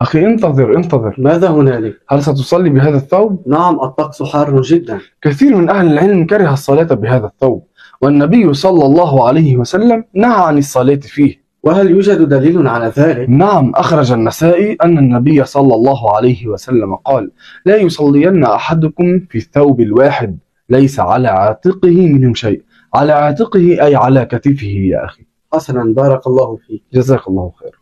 أخي انتظر. ماذا هنالك؟ هل ستصلي بهذا الثوب؟ نعم، الطقس حار جدا. كثير من أهل العلم كره الصلاة بهذا الثوب، والنبي صلى الله عليه وسلم نهى عن الصلاة فيه. وهل يوجد دليل على ذلك؟ نعم، أخرج النسائي أن النبي صلى الله عليه وسلم قال: لا يصلين أحدكم في الثوب الواحد ليس على عاتقه منه شيء. على عاتقه أي على كتفه يا أخي. حسنا، بارك الله فيك. جزاك الله خير.